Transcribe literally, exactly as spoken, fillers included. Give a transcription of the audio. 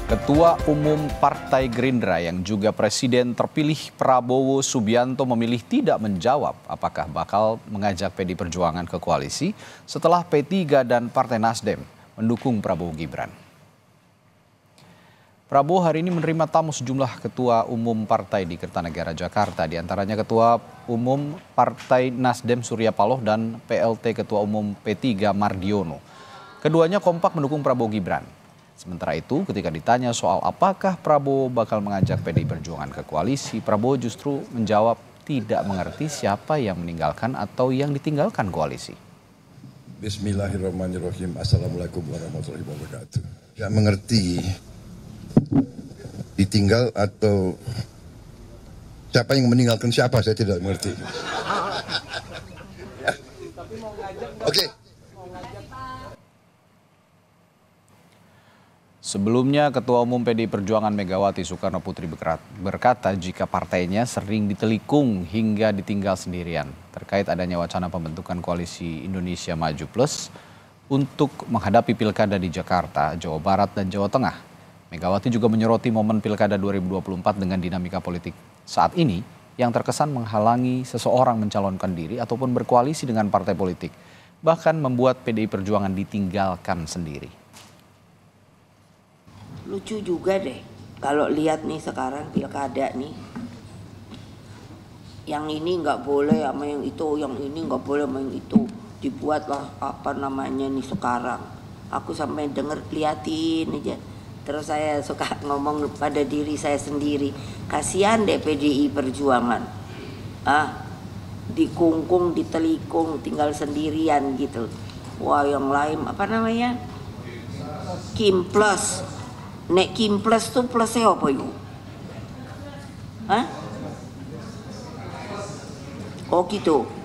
Ketua Umum Partai Gerindra yang juga Presiden terpilih Prabowo Subianto memilih tidak menjawab apakah bakal mengajak P D I Perjuangan ke koalisi setelah P tiga dan Partai Nasdem mendukung Prabowo Gibran. Prabowo hari ini menerima tamu sejumlah ketua umum partai di Kertanegara, Jakarta, diantaranya Ketua Umum Partai Nasdem Surya Paloh dan P L T Ketua Umum P tiga Mardiono. Keduanya kompak mendukung Prabowo Gibran. Sementara itu, ketika ditanya soal apakah Prabowo bakal mengajak P D I Perjuangan ke koalisi, Prabowo justru menjawab tidak mengerti siapa yang meninggalkan atau yang ditinggalkan koalisi. Bismillahirrahmanirrahim. Assalamualaikum warahmatullahi wabarakatuh. Tidak mengerti ditinggal atau siapa yang meninggalkan siapa, saya tidak mengerti. Ya. Oke. Okay. Sebelumnya, Ketua Umum P D I Perjuangan Megawati Soekarno Putri berkata jika partainya sering ditelikung hingga ditinggal sendirian terkait adanya wacana pembentukan koalisi Indonesia Maju Plus untuk menghadapi pilkada di Jakarta, Jawa Barat, dan Jawa Tengah. Megawati juga menyoroti momen pilkada dua ribu dua puluh empat dengan dinamika politik saat ini yang terkesan menghalangi seseorang mencalonkan diri ataupun berkoalisi dengan partai politik, bahkan membuat P D I Perjuangan ditinggalkan sendiri. Lucu juga deh kalau lihat nih sekarang pilkada nih, yang ini nggak boleh sama yang itu, yang ini nggak boleh sama yang itu, dibuatlah apa namanya nih sekarang. Aku sampai denger liatin aja, terus saya suka ngomong pada diri saya sendiri, kasihan deh P D I Perjuangan, ah dikungkung, ditelikung, tinggal sendirian gitu. Wah, yang lain apa namanya, Kim Plus. Nek Kim Plus tuh plusnya apa yuk? Hah? Oh gitu.